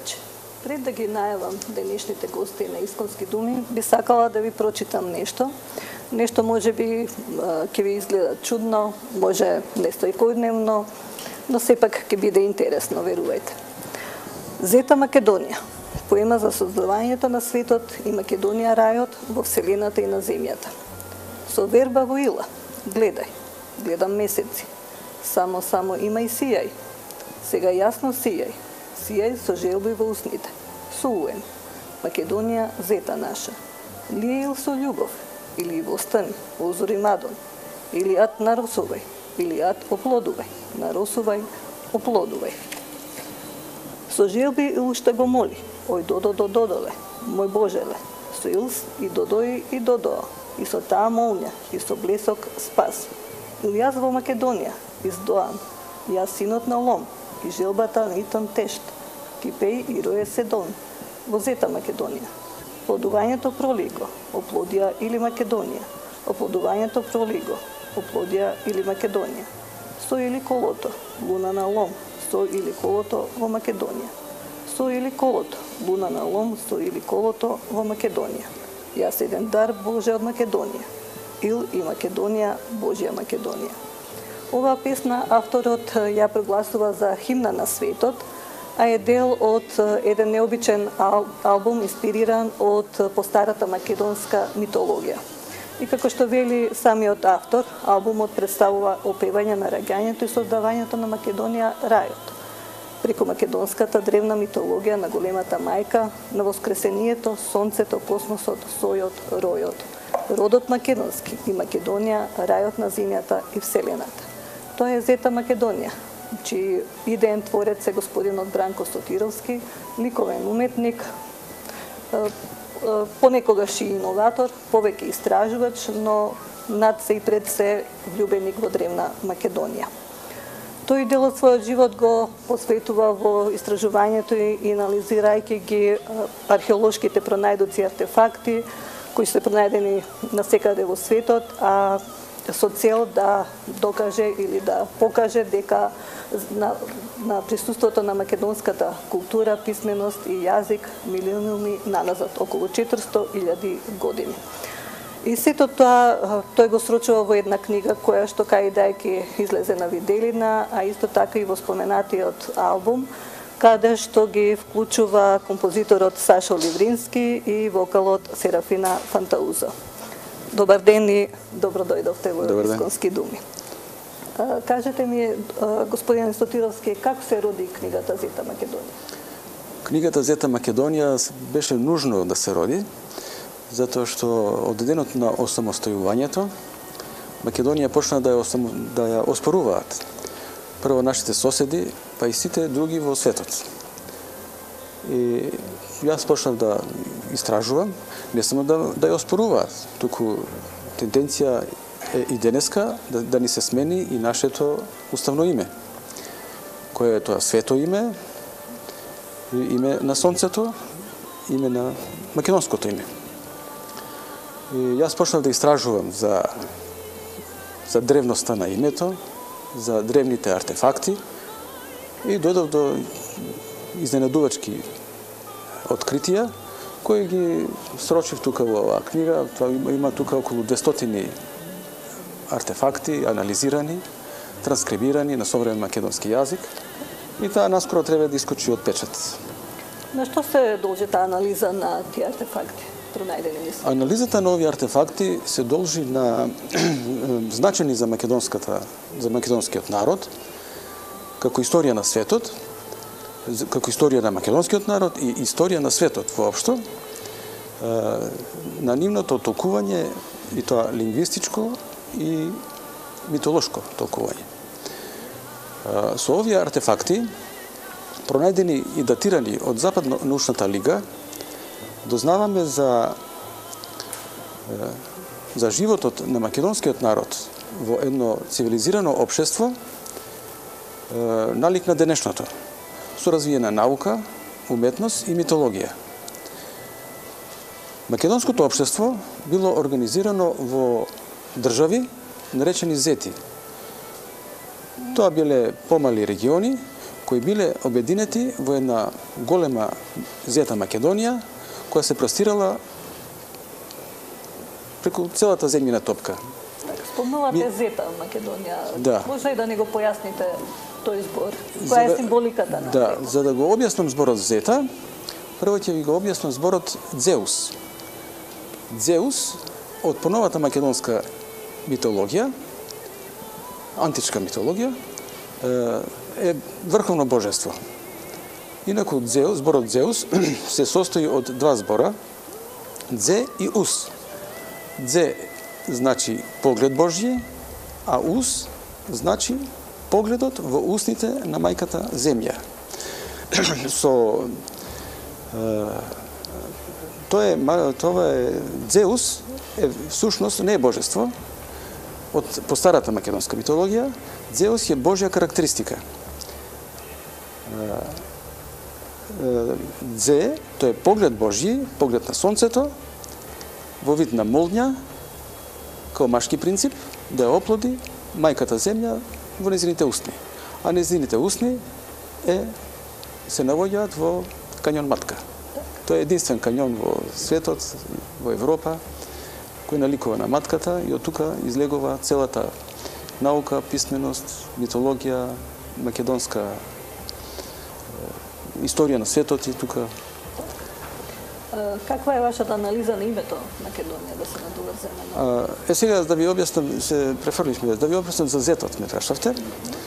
Обаче, пред да ги најавам денешните гости на Исконски думи, би сакала да ви прочитам нешто. Нешто може би ќе ви изгледа чудно, може не секојдневно, но сепак ќе биде интересно, верувајте. Зета Македонија, поема за создавањето на светот и Македонија рајот во вселената и на земјата. Со верба во ила, гледај, гледам месеци, само имај сијај, сега јасно сијај со желби во усните, со уен, Македонија зета наша, лијај со љубов, или восстани, озори Мадон, или ат наросувај, или ат оплодувај, наросувај, оплодувај. Со желби ил што го моли, ој додоле, мој Божеле, со илс и додои и додоа, и со таа молња, и со блесок спас. Ил јас во Македонија, издоан, јас синот на Лом, и желбата на Итон Тешт, Кипеј и Роје Седон, во зета Македонија. Плодувањето пролиго, оплодија или Македонија, оплодувањето пролиго, оплодија или Македонија. Со или колото, луна на Лом, со или колото во Македонија. Со или колото, луна на Лом, со или колото во Македонија. Јас еден дар Боже од Македонија. Ил и Македонија, Божја Македонија. Оваа песна авторот ја прогласува за химна на светот, а е дел од еден необичен албум инспириран од постарата македонска митологија. И како што вели самиот автор, албумот представува опевање на раѓањето и создавањето на Македонија рајот, преку македонската древна митологија на големата мајка, на воскресението, сонцето, космосот, сојот, ројот, родот македонски и Македонија, рајот на земјата и вселената. Тоа е зета Македонија, чиј идеен творец е господинот Бранко Сотировски, ликовен уметник, понекогаш и иноватор, повеќе истражувач, но над се и пред се влюбеник во древна Македонија. Тој дел од својот живот го посветува во истражувањето и анализирајќи ги археолошките пронајдоци и артефакти, кои се пронајдени насекаде во светот, а со цел да докаже или да покаже дека на присуството на македонската култура, писменост и јазик милиони наназад, околу 400.000 години. И сето тоа тој го срочува во една книга која што кај дајки излезе на виделина, а исто така и во споменатиот албум, каде што ги вклучува композиторот Сашо Ливрински и вокалот Серафина Фантаузо. Добар ден и добро дојдовте во Исконски думи. Кажете ми, господин Сотировски, како се роди книгата Зета Македонија? Книгата Зета Македонија беше нужно да се роди, затоа што од денот на осамостојувањето Македонија почна да ја оспоруваат. Прво нашите соседи, па и сите други во светот. И јас почнав да истражувам, не само да ја оспоруваат, туку тенденција е и денеска да ни се смени и нашето уставно име, кое е тоа свето име, име на сонцето, име на македонското име. И јас почнав да истражувам за древноста на името, за древните артефакти и дојдов до изненадувачки откритија, кои ги срочив тука во оваа книга. Тоа има тука околу 200 артефакти, анализирани, транскрибирани на современ македонски јазик. И таа наскоро треба да искочи од печат. На што се должи таа анализа на тие артефакти? Анализата на овие артефакти се должи на значени за македонскиот народ, како историја на светот, како историја на македонскиот народ и историја на светот воопшто, на нивното толкување, и тоа лингвистичко и митолошко толкување. Со овие артефакти, пронајдени и датирани од Западно-научната лига, дознаваме за животот на македонскиот народ во едно цивилизирано општество налик на денешното, со развиена наука, уметност и митологија. Македонското општество било организирано во држави наречени зети. Тоа биле помали региони кои биле обединети во една голема зета Македонија, која се простирала преку целата земјина топка. Спомнувате зета Македонија. Да. Може ли да ни го појасните тој збор? Која е символиката на Да, него? за да го објаснам зборот зета, прво ќе ви го објаснам зборот Дзеус. Дзеус од поновата македонска митологија, античка митологија, е врховно божество. Инаку Дзеус, зборот Дзеус се состои од два збора, Дзе и Ус. Дзе значи поглед Божји, а Ус значи погледот во устните на мајката земја. Това е Дзеус е всушност не е божество. По старата македонска митологија, Дзеус е Божја карактеристика. Дзе, тој е поглед Божји, поглед на сонцето, во вид на молња, као машки принцип, да ја оплоди мајката земја во незините устни. А незините устни се наоѓаат во кањон Матка. Тој е единствен кањон во светот, во Европа, кој наликува на матката и од тука излегува целата наука, писменост, митологија, македонска историја на светот и тука. Каква е вашата анализа на името Македонија, да се надоврземе? Сега да ви објаснам, се префрлишме, да ви објаснам за зетот ме прашавте.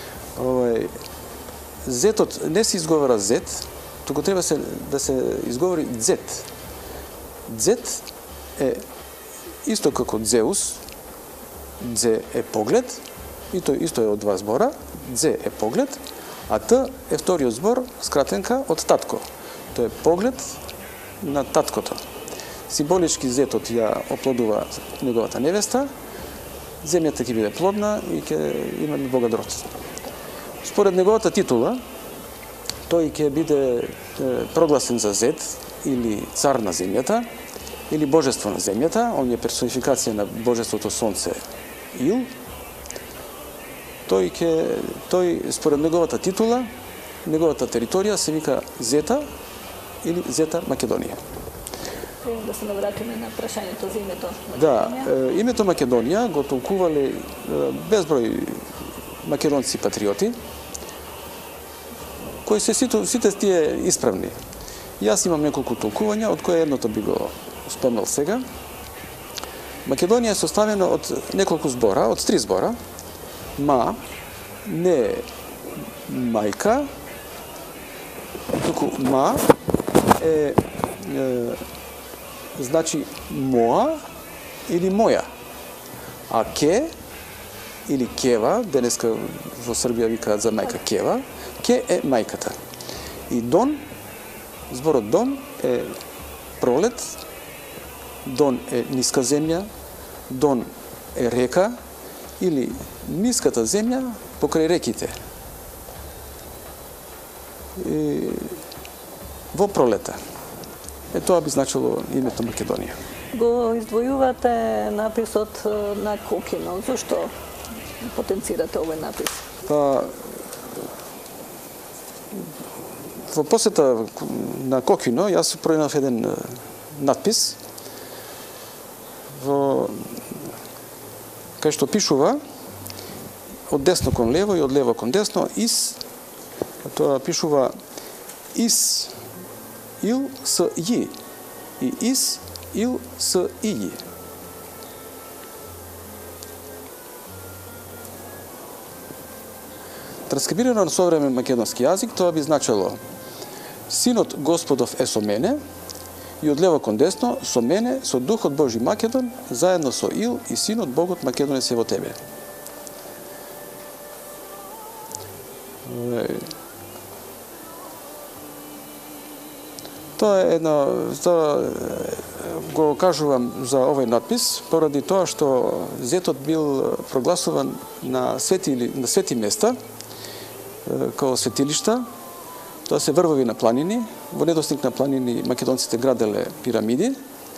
Зетот не се изговара зет, туку треба да се изговори дзет. Дзет е исто како Дзеус, дзе е поглед, и тој исто е од два збора, дзе е поглед, а т е вториот збор, скратенка, од татко. Тој е поглед на таткото. Символички зетот ја оплодува неговата невеста, земјата ќе биде плодна и ќе имаме богат род. Според неговата титула, тој ќе биде прогласен за зет или цар на земјата, или божество на земјата, он е персонификација на божеството Сонце Ил. Тој според неговата титула, неговата територија се вика Зета или Зета Македонија. Да се навратиме на прашањето за името Македонија. Да, името Македонија го толкувале безброј македонци патриоти, кои се сите тие исправни. Јас имам неколку толкувања, од кои едното би го спомнал сега. Македонија е составена од неколку збора, од три збора. Ма, не мајка, туку ма е значи моа или моја. А ке или кева, денеска во Србија викаат за мајка кева, ке е мајката. И дон, зборот дон е пролет, дон е ниска земја, дон е река или ниската земја покрај реките. И во пролета. Тоа би значило името Македонија. Го издвојувате написот на Кокино. Зошто потенцирате овој напис? Во посета на Кокино, јас пронајдов еден надпис кај што пишува од десно кон лево и од лево кон десно тоа пишува ис ил с и ис ил с и. Транскрибирано на современ македонски јазик, тоа би значило Синот Господов е со мене и од лево кон десно со мене, со Духот Божи Македон, заедно со Ил и Синот Богот Македонец е во тебе. Тоа го кажувам за овој надпис поради тоа што зетот бил прогласуван на свети места, као светилишта. Тоа се врвови на планини. Во недостиг на планини македонците граделе пирамиди.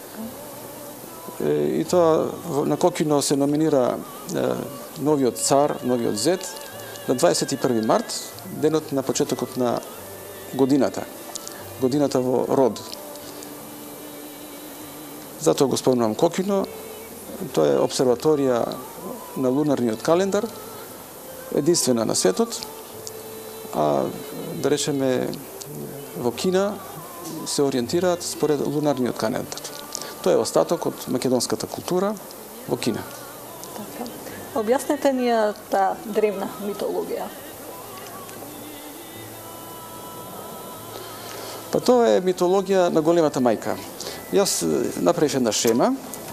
И тоа на Кокино се номинира новиот цар, новиот зет, на 21 март, денот на почетокот на годината во род. Затоа го спомнувам Кокино, тоа е обсерваторија на лунарниот календар, единствена на светот, а да речеме во Кина се ориентираат според лунарниот календар. Тоа е остаток од македонската култура во Кина. Така. Објаснете ни таа древна митологија. Па тоа е митологија на големата мајка. Јас направив една шема.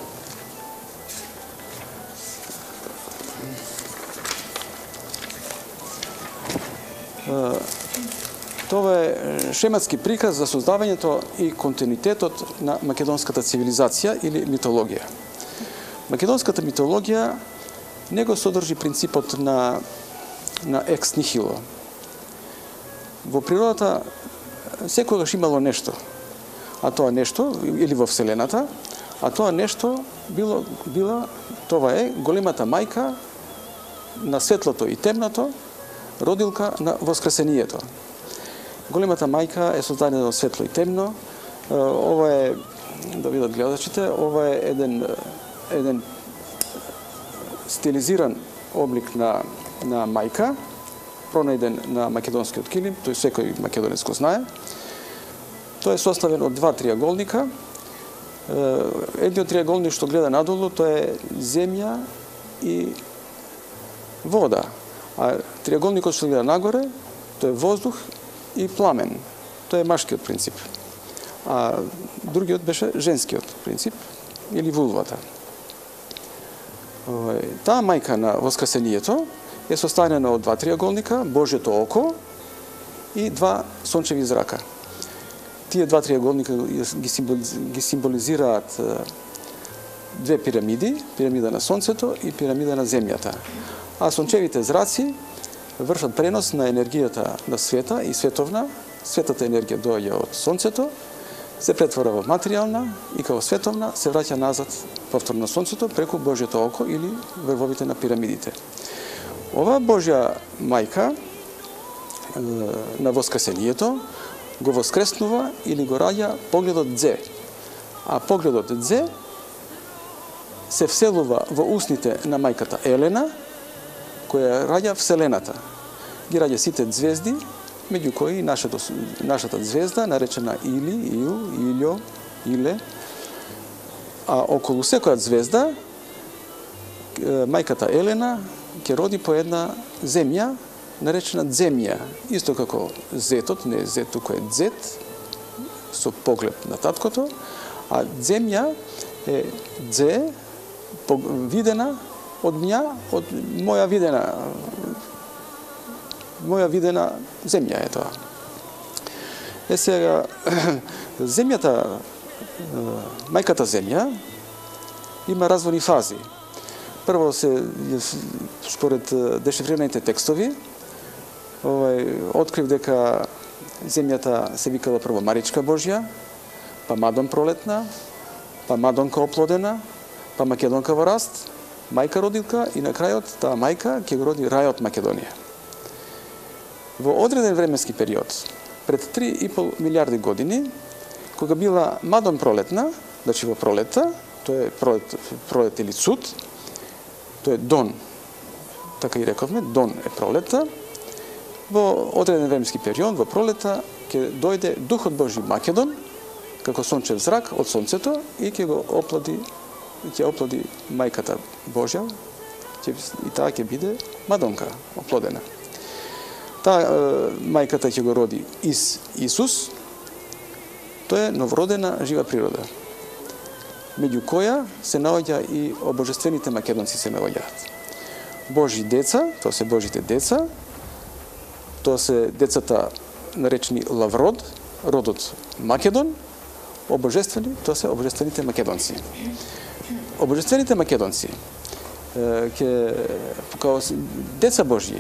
Тоа е шематски приказ за создавањето и континуитетот на македонската цивилизација или митологија. Македонската митологија не го содржи принципот на екс нихило. Во природата секогаш имало нешто, а тоа нешто, или во Вселената, а тоа нешто тоа е големата мајка на светлото и темното, родилка на воскресението. Големата мајка е создадена од светло и темно. Ова е, да видат гледачите, ова е еден стилизиран облик на мајка, пронајден на македонскиот килим, тој секој македонец го знае. Тој е составен од два триаголника. Едниот триаголник што гледа надолу, тоа е земја и вода. А триаголникот што гледа нагоре, тоа е воздух и пламен. Тоа е машкиот принцип. А другиот беше женскиот принцип, или вулвата. Таа мајка на воскресението е составена од два триаголника, Божјото око и два сончеви зрака. Тие два триаголника ги символизираат две пирамиди, пирамида на Сонцето и пирамида на Земјата. А сончевите зраци вршат пренос на енергијата на света и световна. Светата енергија доаѓа од Сонцето, се претвора во материјална и како световна се враќа назад повторно на Сонцето преку Божјото око или врвовите на пирамидите. Ова Божја мајка на воскресението го воскреснува или го раѓа погледот Дзе. А погледот Дзе се вселува во устните на мајката Елена, која раѓа Вселената. Ги раѓа сите звезди, меѓу кои нашата звезда, наречена Или, Ил, Илјо, Иле. А околу секоја звезда, мајката Елена ќе роди по една земја, наречена Дземја. Исто како зетот, не е зет, туку е дзет, со поглед на таткото, а Дземја е Дзе, видена од мја, од моја видена земја е тоа. Сега, земјата, мајката земја, има развојни фази. Прво според дешифрираните текстови, открив дека земјата се викала прво Маричка Божја, па Мадон пролетна, па Мадонка оплодена, па Македонка во раст, мајка родилка и на крајот таа мајка ќе го роди рајот Македонија. Во одреден временски период, пред 3,5 милиарди години, кога била Мадон пролетна, значи во пролетта, тоа е пролет или цуд, тоа е Дон, така и рековме, Дон е пролетта, во одреден временски период, во пролета, ќе дојде Духот Божи Македон, како сончев зрак од Сонцето и ќе го оплоди мајката Божја, и таа ќе биде Мадонка, оплодена. Таа мајката ќе го роди Исус, тоа е новородена жива природа, меѓу која се наоѓа и обожествените македонци се наоѓаат. Божи деца, тоа се Божите деца, тоа се децата наречени Лаврод, родот Македон, обожествени, тоа се обожествените македонци. Обожествените македонци, како деца Божји,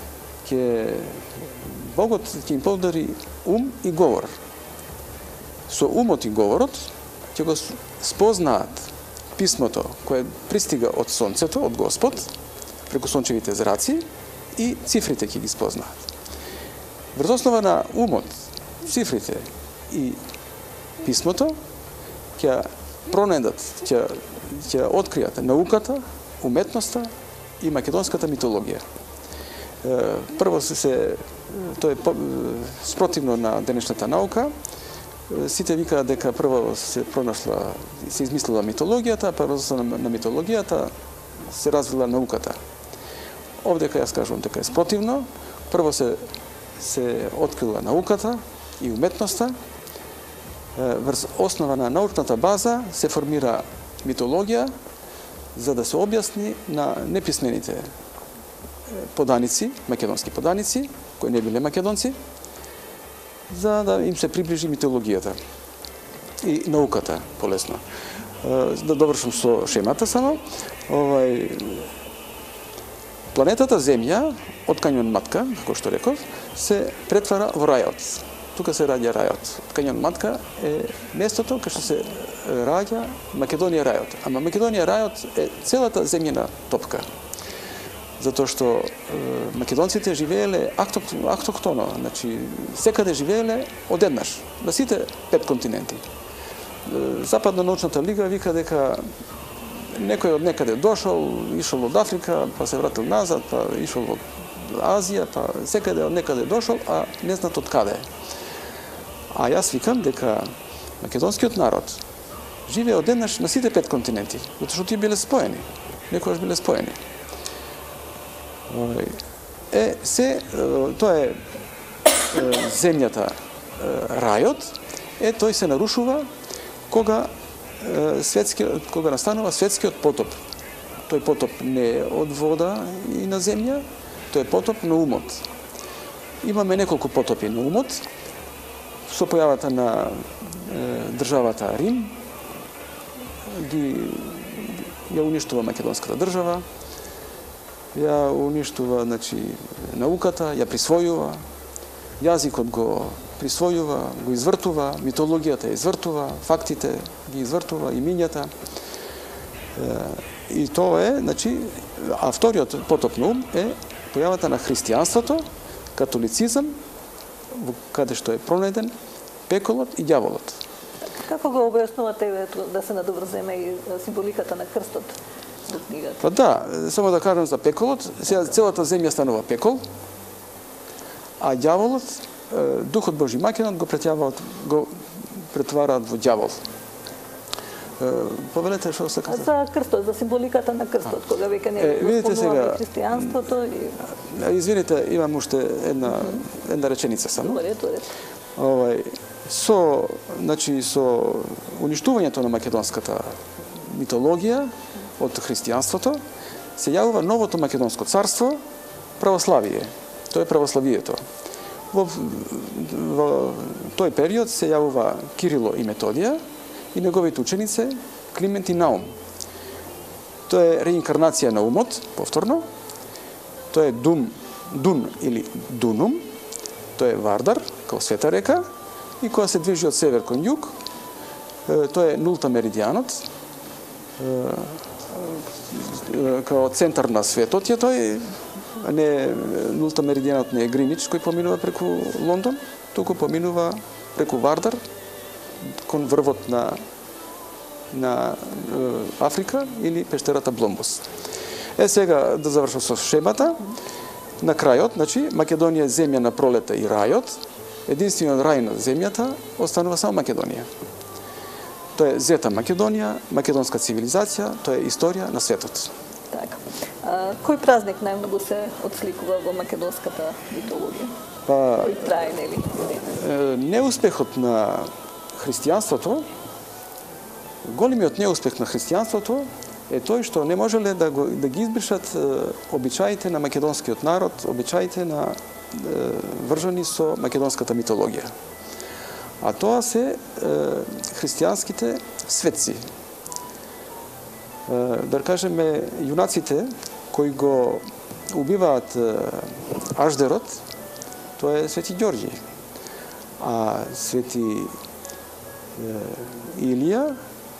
Богот ќе им подари ум и говор. Со умот и говорот ќе го спознаат писмото кое пристига од Сонцето, од Господ, преку сончевите зраци, и цифрите ќе ги спознаат. Врз основа на умот, цифрите и писмото ќе пронедат, ќе откријат науката, уметноста и македонската митологија. Прво тоа е спротивно на денешната наука. Сите викаат дека прво се измислила митологијата, па врз основа на митологијата се развила науката. Овдека јас кажувам дека е спротивно. Прво се открила науката и уметноста. Врз основа на научната база се формира митологија за да се објасни на неписмените поданици, македонски поданици, кои не биле македонци, за да им се приближи митологијата и науката полесно. Да довршам со шемата само. Планетата Земја, од Кањон Матка, како што реков, се претвара во рајот. Тука се раѓа рајот. Кањон Матка е местото кај што се раѓа Македонија рајот. Ама Македонија рајот е целата земјина топка. Затоа што македонците живееле автохтоно, значи секаде живееле одеднаш, на сите 5 континенти. Западна научната лига вика дека некој од некаде дошол, ишол од Африка, па се вратил назад, па ишол од Азија, па секаде од некаде дошол, а не знат од каде. А јас викам дека македонскиот народ живее одеднаш на сите 5 континенти, затоа што тие биле споени, некогаш биле споени. Тоа е земјата, рајот, тој се нарушува кога настанува светскиот потоп. Тој потоп не е од вода и на земја, тој е потоп на умот. Имаме неколку потопи на умот. Со појавата на државата Рим, ја уништува македонската држава, ја уништува, значи, науката, ја присвојува, јазикот го присвојува, го извртува, митологијата ја извртува, фактите ги извртува, имињата. И тоа е, значи, а вториот потоп на ум е појавата на христијанството, католицизам, каде што е пронеден пеколот и ѓаволот. Како го објаснувате да се надоврземе и символиката на крстот до книгата? Па да, само да кажам за пеколот, сега целата земја станува пекол, а ѓаволот, Духот Божи Македон го претвараат во ѓавол. Повелете што се каза? За крстот, за символиката на крстот, кога веќе не го спомнуваме христијанството и... Извините, имам уште една реченица само. Добре, тоа Со уништувањето на македонската митологија од христијанството се јавува новото македонско царство, православие. Тоа е православието. Во тој период се јавува Кирило и Методија и неговите ученици Климент и Наум. Тоа е реинкарнација на умот, повторно. Тоа е Дун или Дунум. Тоа е Вардар, као света река, и која се движи од север кон југ. Тоа е нулта меридијанот, као центар на светот е тој, а не нулта меридијанот не е Гринич кој поминува преку Лондон, туку поминува преку Вардар кон врвот на Африка или пештерата Бломбус. Сега да завршам со шемата. На крајот, значи, Македонија е земја на пролета и рајот. Единствениот рај на земјата останува само Македонија. Тоа е зета Македонија, македонска цивилизација, тоа е историја на светот. Така. Кој празник најмногу се отсликува во македонската митологија? Кој трае, нели? Неуспехот на христијанството, големиот неуспех на христијанството е тој што не можеле да ги избришат обичаите на македонскиот народ, обичаите на вржани со македонската митологија. А тоа се христијанските светци. Да кажеме, јунаците кои го убиваат Аждерот, тоа е Свети Ѓорѓи. А Свети Илија,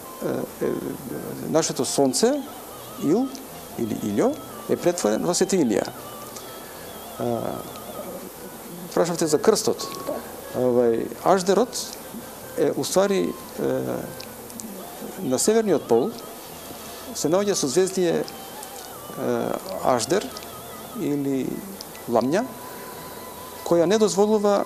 нашето сонце, Ил или Илјо, е претворен во Свети Илија. Прашавте за крстот. Аждерот е уствари на северниот пол се наоѓа созвездие Аждер или Ламња, која не дозволува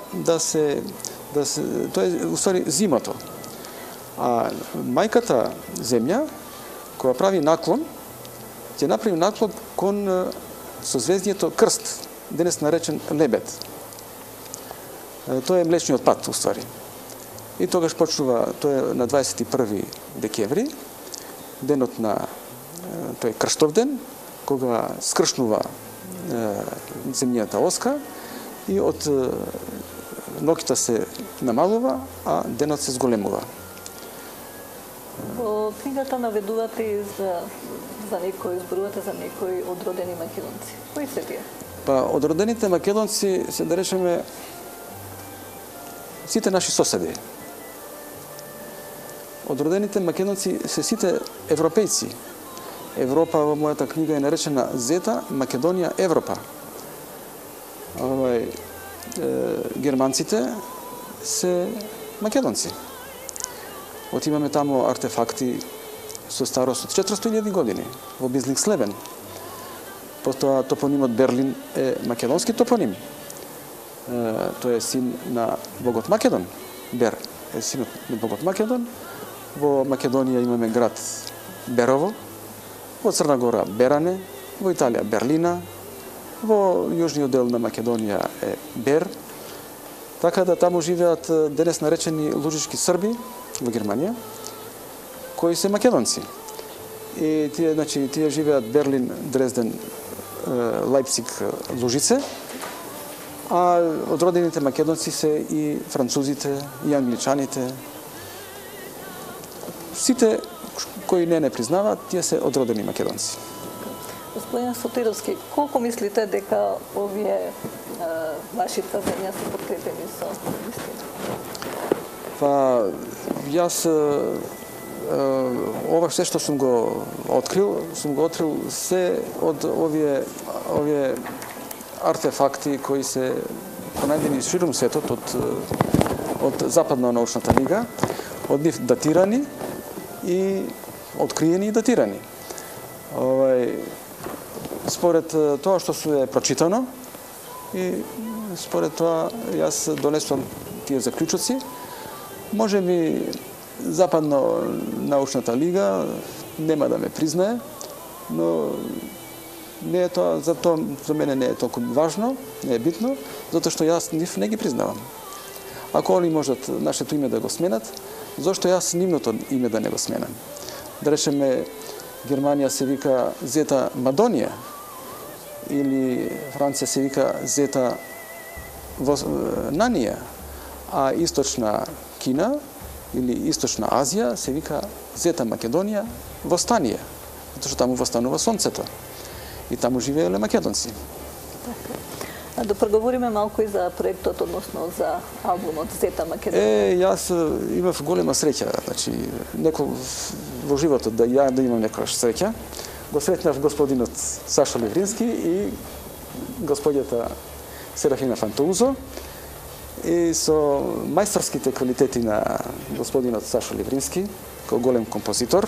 тоа е уствари зимото. А мајката земја која прави наклон, ќе направи наклон кон созвездието Крст, денес наречен Лебед. Тоа е млечниот пат, уствари. И тогаш почнува, тоа е на 21 декември, денот на тој крштов ден, кога скршнува земјата оска и од ноќта се намалува, а денот се зголемува. Во книгата наведувате и за некои, зборувате за некои одродени македонци. Кои се тие? Па, одродените македонци се да речеме сите наши соседи. Одродените македонци се сите европејци. Европа во мојата книга е наречена Зета, Македонија, Европа. Германците се македонци. Имаме таму артефакти со старост од 400.000 години во Бизлингслевен. Потоа топонимот Берлин е македонски топоним. Тој е син на богот Македон. Бер е синот на богот Македон. Во Македонија имаме град Берово, во Црна Гора Беране, во Италија Берлина, во јужниот дел на Македонија е Бер. Така да таму живеат денес наречени лужички срби во Германија, кои се македонци. И тие живеат Берлин, Дрезден, Лајпциг, Лужице, а одродените македонци се и французите, и англичаните. Сите кои не признаваат, тие се одродени македонци. Господин Сотировски, колку мислите дека овие вашите земја се подкрепени со вистина? Па, јас ова се што сум го открил се од овие артефакти кои се понајдени ширум светот од Западна научната лига, од нив датирани и откриени и датирани. Според тоа што се прочитано и според тоа јас донесувам тие заклучоци. Може би Западна научната лига нема да ме признае, но не е тоа, за мене не е толку важно, не е битно, затоа што јас нив не ги признавам. Ако они можат нашето име да го сменат, зошто јас нивното име да не го сменам? Да речеме, Германија се вика Зета Мадонија, или Франција се вика Зета Нанија, а Источна Кина или Источна Азија се вика Зета Македонија Востанија, затоа што таму востанува сонцето и таму живееле македонци. Да проговориме малку и за проектот, односно за албумот Зета Македонија. Јас имав голема среќа, значи во животот да имам некојаш среќа. Го сретнав господинот Сашо Ливрински и господјата Серафина Фантоузо. И со мајсторските квалитети на господинот Сашо Ливрински, кој голем композитор,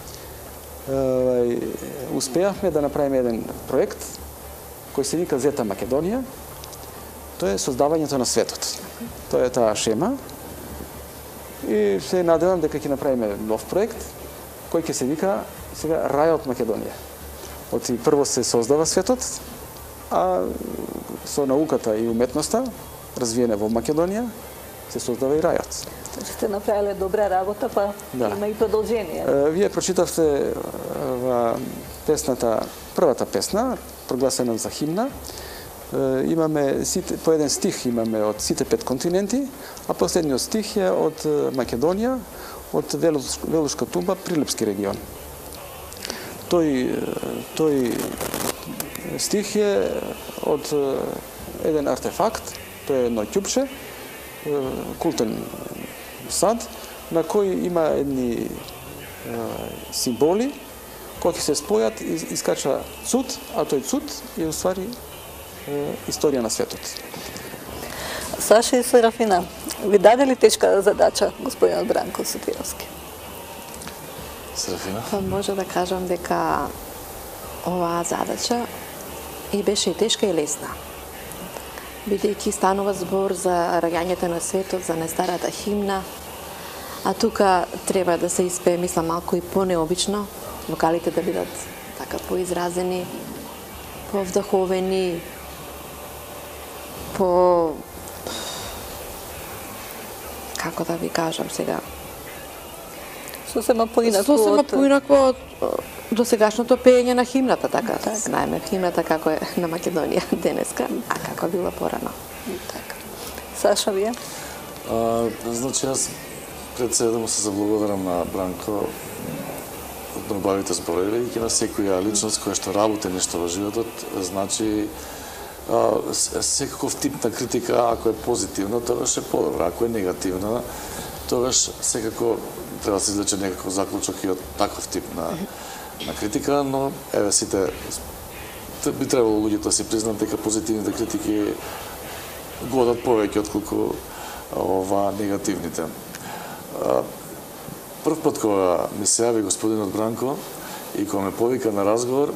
успеавме да направиме еден проект кој се вика Зета Македонија. Тоа е создавањето на светот. Тоа е таа шема. И се надевам дека ќе направиме нов проект кој ќе се вика сега Рајот Македонија. Прво се создава светот, а со науката и уметноста развиена во Македонија се создава и рајот. Сте направиле добра работа, па има и продолжение. Вие прочитавте песната, првата песна, прогласена за химна. Имаме по еден стих имаме од сите 5 континенти, а последниот стих е од Македонија, од Велушка тумба, Прилепски регион. Тој стих е од еден артефакт, тоа е едно ќупче, култен сад, на кој има едни символи, кои се спојат и искача цуд, а тој цуд е уствари историја на светот. Саша и Серафина, ви даде ли тешка задача господинот Бранко Сотировски? Серафина? Може да кажам дека оваа задача и беше и тешка и лесна. Бидејќи станува збор за раѓањето на светот, за најстарата химна, а тука треба да се испее, мислам, малку и понеобично, вокалите да бидат така поизразени, повдаховени, како да ви кажам сега, Сосема поинакво од досегашното пеење на химната, така. Знаеме химната како е на Македонија денеска, а како била порано. Така. Саша, вие? Значи, јас пред се да му се заблагодарам на Бранко од убавите зборови и на секоја личност која што работи нешто во животот, значи секаков тип на критика, ако е позитивна, тогаш е подобра, ако е негативна, тогаш секако треба да се извлече некаков заклучок и од таков тип на критика, но еве сите би требало луѓето да си признаат дека позитивните критики годат повеќе отколку негативните. Прв пат кога ми се јави господинот Бранко и кога ме повика на разговор,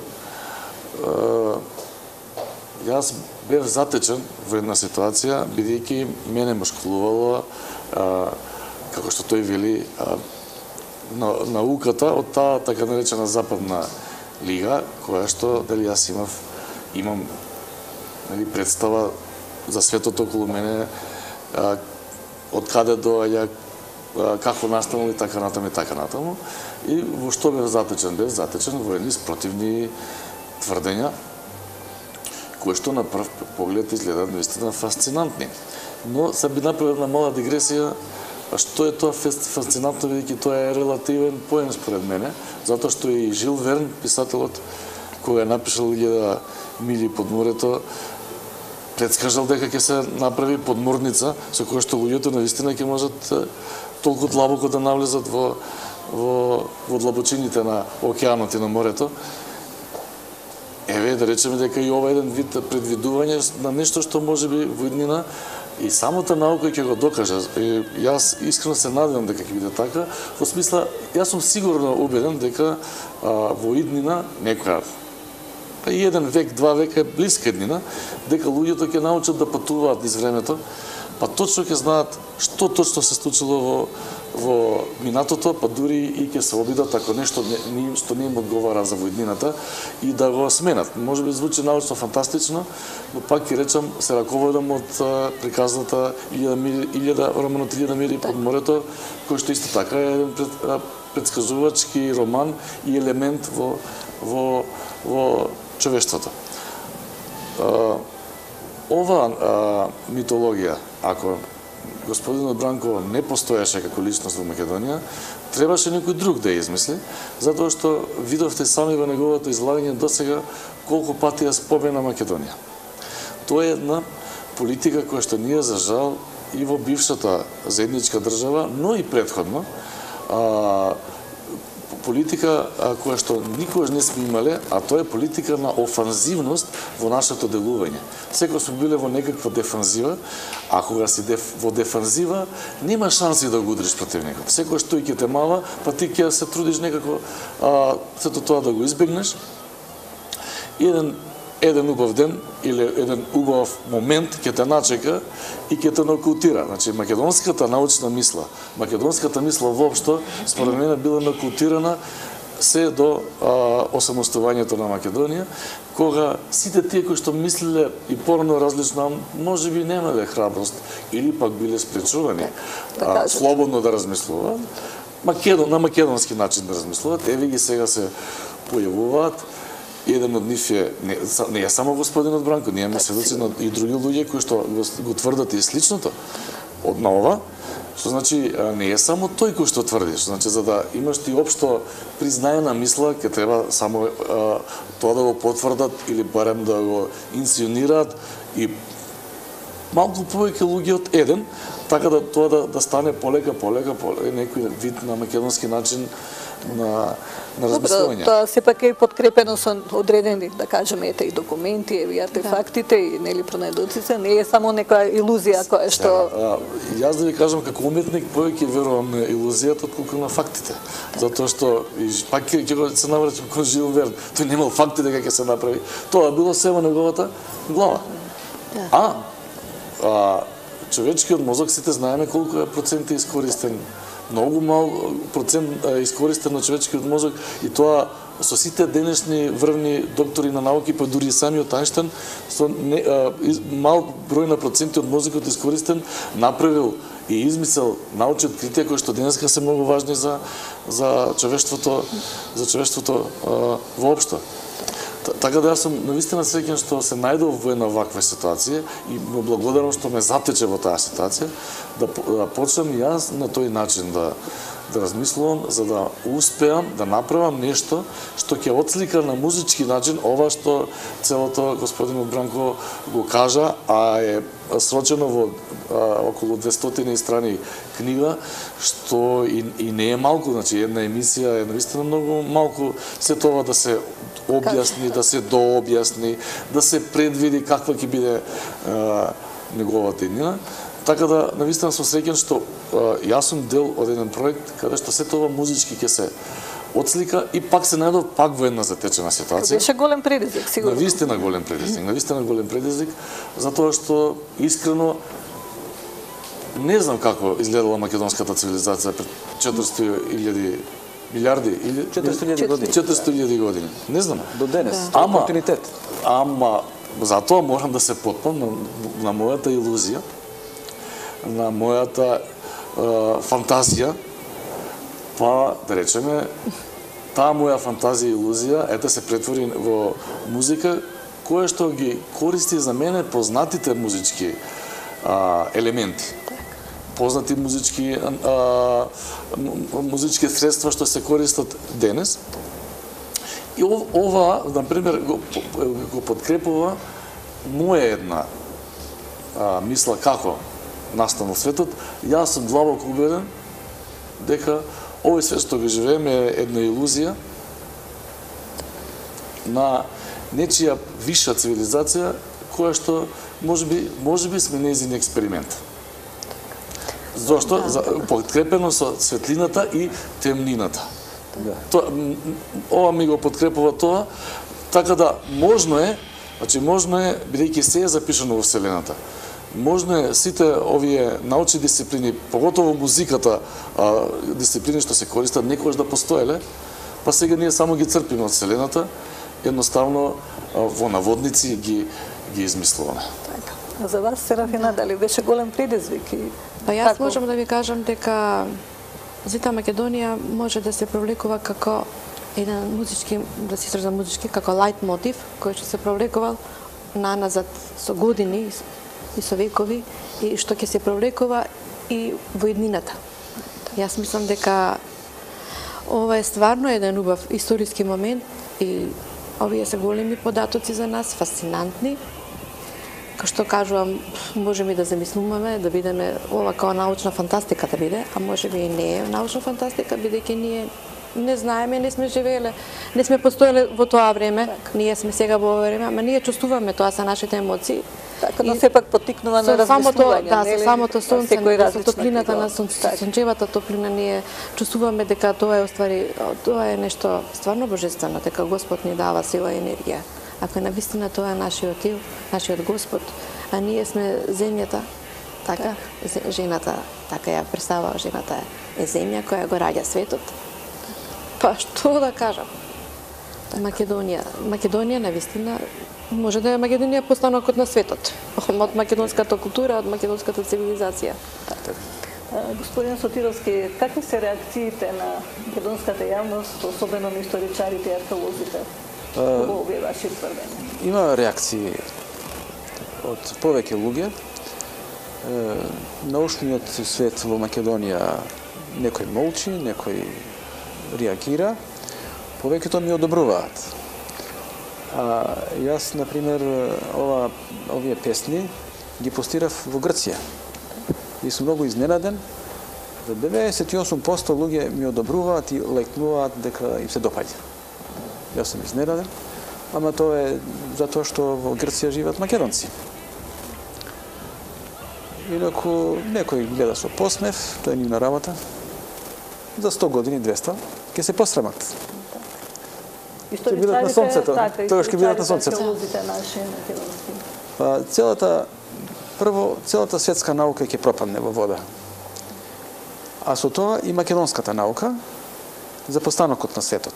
јас бев затечен во една ситуација, бидејќи мене ме школувало, како што тој вели, науката од таа така наречена западна лига, која што дали јас имам представа за светот околу мене, од каде доаѓа, како настанало и така натаму. И во што бев затечен? Бев затечен во едни спротивни тврдења, кои што на прв поглед изгледаат наистина фасцинантни. Но се би направил една мала дигресија. А што е тоа фасцинантно, бидејќи тоа е релативен поем според мене, затоа што и Жил Верн, писателот, кој е напишал 1000 мили под морето, предскажал дека ќе се направи подморница со која што луѓето навистина ќе можат толку длабоко да навлезат во длабочините на океанот и на морето. Еве, да речеме дека и ова еден вид предвидување на нешто што можеби во иднина и самата наука ќе го докаже. Јас искрено се надевам дека ќе биде така, во смисла, јас сум сигурно убеден дека во иднина некоја и 1 век, 2 века е блиска иднина, дека луѓето ќе научат да патуваат низ времето, па точно ќе знаат што точно се случило во минатото, па дури и ќе се обидат ако нешто што не им одговара за воиднината и да го сменат. Може би звучи научно фантастично, но пак ќе речам, се раководам од приказната романот 1000 мили под морето, кој што исто така е еден предсказувачки роман и елемент во човештвото. Ова митологија, ако господинот Бранко не постоеше како личност во Македонија, требаше некој друг да ја измисли, затоа што видовте сами во неговото излагање досега колку пати ја спомена Македонија. Тоа е една политика која што ние за жал и во бившата заедничка држава, но и претходно, политика која што никогаш не сме имале, а тоа е политика на офанзивност во нашето делување. Секој сме биле во некаква дефанзива, а кога си во дефанзива, нема шанси да го удриш противникот. Секој што и ќе те мава, па ти ќе се трудиш некако сето тоа да го избегнеш. Еден убав ден или еден убав момент ќе те начека и ќе те нокаутира. Значи, македонската научна мисла, македонската мисла воопшто, според мене била нокаутирана се до осамостојувањето на Македонија, кога сите тие кои што мислеле и порано различно, можеби немале храброст или пак биле спречувани слободно да размислуваат, на македонски начин да размислуваат, еве ги сега се појавуваат. Еден од нив не е само господинот Бранко, ние имаме сведоци на и други луѓе кои што го тврдат и сличното од нова, што значи не е само тој кој што тврди, што значи за да имаш ти општо признаена мисла, ќе треба само тоа да го потврдат или барем да го инсценираат и малку повеќе луѓе од еден, така да тоа да стане полека, некој вид на македонски начин на Добро, размислување. тоа сепак е подкрепено со одредени, да кажеме, ете и документи, и артефактите, и нели пронајдоците, не е само некоја илузија која што... Јас да ви кажам, како уметник, повеќе верувам на илузијата, отколку на фактите. Затоа што, пак ќе се навраќам кон Жил Верн, тој немал факти дека ќе се направи. Тоа било се во неговата глава. Човечкиот мозок, сите знаеме колку е процент искористен. Многу мал процент искористен на човечкиот мозок, и тоа со сите денешни врвни доктори на науки, па дури и самиот Ајнштајн, со мал број на проценти од мозокот искористен, направил и измислил научни откритија кои што денеска се многу важни за човештвото воопшто. Така да јас сум навистина среќен што се најдов во една ваква ситуација и му благодарам што ме затече во таа ситуација, да почнам и јас на тој начин да размислувам, за да успеам да направам нешто што ќе отслика на музички начин ова што целото господин Бранко го кажа, а е срочено во околу 200 страни книга, што и не е малку, значи една емисија е навистина многу малку се тоа да се објасни, да се дообјасни, да се предвиди каква ќе биде неговата иднина. Така да, навистина сум среќен што јас сум дел од еден проект каде што се тоа музички ќе се отслика и пак се најдов пак во една затечена ситуација. Беше голем предизвик, сигурно. Навистина голем предизвик, затоа што искрено не знам како изгледала македонската цивилизација пред 400.000 милиарди или 400.000 години. Не знам. До денес, ама континуитет. Ама затоа морам да се потпам на мојата илузија, на мојата фантазија, па да речеме таа моја фантазија и илузија ете се претвори во музика која што ги користи за мене познатите музички елементи. Познати музички средства што се користат денес. И ова, например, го подкрепува моја една мисла како настанал светот. Јас сум длабоко убеден дека овој свет што го живееме е една илузија на нечија виша цивилизација која што можеби сме нејзин експеримент. Зошто? Подкрепено со светлината и темнината. Ова ми го подкрепува тоа, така да можно е, бидејќи се е запишано во Вселената, можно е сите овие научни дисциплини, поготово музиката, дисциплини што се користат, некогаш да постоеле, па сега ние само ги црпиме од Вселената, едноставно во наводници ги измислуваме. За вас, Серафина, дали беше голем предизвик? Па јас можам да ви кажам дека Зита Македонија може да се провлекува како еден музички, да се изразам музички, како лајт мотив, кој што се провлекувал наназад со години и со векови, и што ќе се провлекува и во иднината. Јас мислам дека ова е стварно еден убав историски момент и овие се големи податоци за нас, фасцинантни. Како што кажувам, можеме да замислуваме, да бидеме ова као научна фантастика да биде, а можеби и не е научна фантастика, бидејќи ние не знаеме, не сме живееле, не сме постоеле во тоа време, ние сме сега во ова време, ама ние чувствуваме тоа со нашите емоции. Така да сепак поттикнува на размислување. Да, со самото сонце, со топлината на сончевата топлина, ние чувствуваме дека тоа е оствари, тоа е нешто стварно божествено, дека Господ ни дава сила и енергија. Ако навистина тоа е нашиот тил, нашиот Господ, а ние сме земјата, така, жената, така ја представува, жената е земја која го раѓа светот. Па што да кажам? Македонија навистина може да е Македонија постанокот на светот, од македонската култура, од македонската цивилизација. Господин Сотировски, какви се реакциите на македонската јавност, особено на историчарите и археолозите? Во овие ваши тврдења? Има реакции од повеќе луѓе. Научниот свет во Македонија некој молчи, некој реагира, повеќето ми одобруваат. Јас, например, овие песни ги постирав во Грција. И сум многу изненаден За 98% луѓе ми одобруваат и лекнуваат дека им се допаѓа. Јас сум изненаден, ама тоа е затоа што во Грција живеат македонци. Инаку некој гледа со посмев, тоа е нивна работа. За 100 години, 200, ќе се посрамат. Ќе бидат на сонцето. Тоа ќе бидат на сонцето. Па целата светска наука ќе пропадне во вода. А со тоа и македонската наука за постанокот на светот.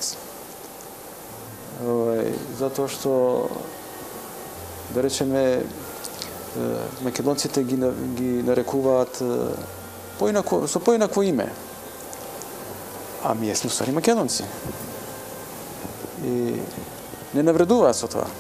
Затоа што, да речеме, македонците ги нарекуваат со поинакво име. А ние сме ствари македонци. И не навредуваат со тоа.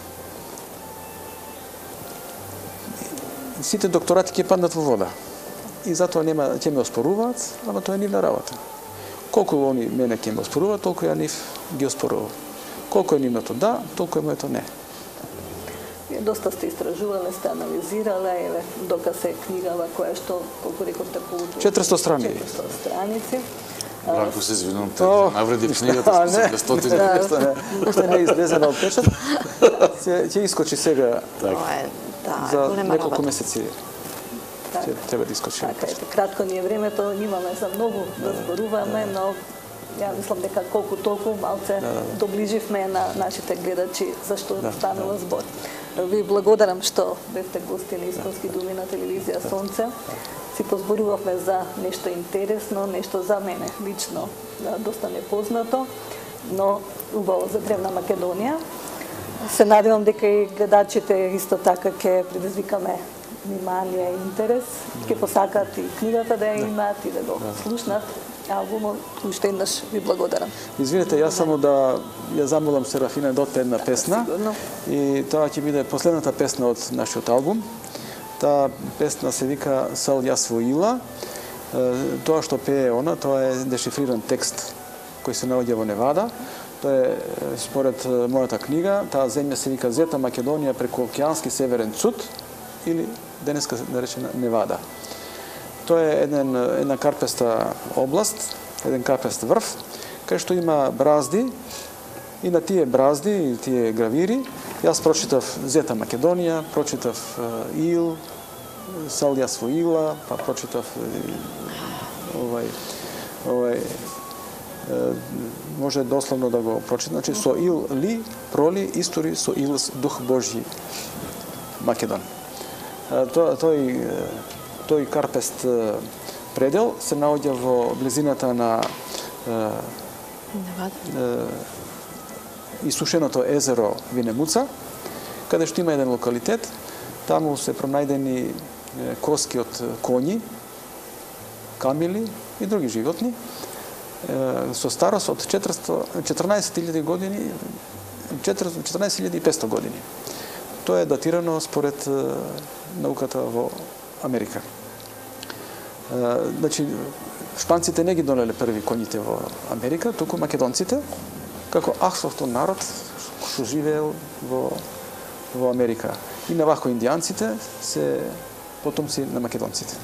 Сите докторати ќе паднат во вода. И затоа ќе ме оспоруваат, ама тоа е нивна работа. Колку они мене ќе ме оспоруваат, толку ја нив ги оспорувам. Колку е нивното да, толку е моето не. Доста сте истражувале, сте анализирале, дока се книгава која што, колку рековте, полу 400 страни. 400 страници. Ако се извинувам, навредив книгата, стотини. Уште не е излезена од печат. Ќе искочи сега за неколку месеци. Треба да искочи. Така е, кратко ни е времето, имаме за многу да зборуваме, но ја мислам дека колку толку малце доближивме на нашите гледачи зашто станува збор. Ви благодарам што бевте гости на Исконски думи на телевизија Сонце. Си позборувавме за нешто интересно, нешто за мене лично доста непознато, но убаво за древна Македонија. Се надевам дека и гледачите исто така ќе предизвикаме внимание и интерес, ќе посакат и книгата да ја имаат и да го слушнат албумот. Уште еднаш ви благодарам. Извинете, јас само да ја замолам Серафина да отпее една песна. Сигурно. И тоа ќе биде последната песна од нашиот албум. Таа песна се вика Сал ја своила. Тоа што пее она, тоа е дешифриран текст кој се наоѓа во Невада. Тоа е според мојата книга, таа земја се вика Зета Македонија преку океански северен цуд или денеска наречена Невада. Тоа е една карпеста област, еден карпест врв, кај што има бразди и на тие бразди и тие гравири јас прочитав Зета Македонија, прочитав Ил, Сал ја своила, па прочитав може дословно да го прочитам, значи со Ил ли проли истори со Илс дух Божји Македон. Тој карпест предел се наоѓа во близината на исушеното езеро Винемуца, каде што има еден локалитет. Таму се пронајдени коски од коњи, камили и други животни со старост од 14.000 години, 14.500 години. Тоа е датирано според науката во Америка. Значи, шпанците не ги донеле први коњите во Америка, туку македонците, како автохтон народ што живеел во Америка. И навако индијанците се потомци на македонците.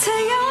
srce ja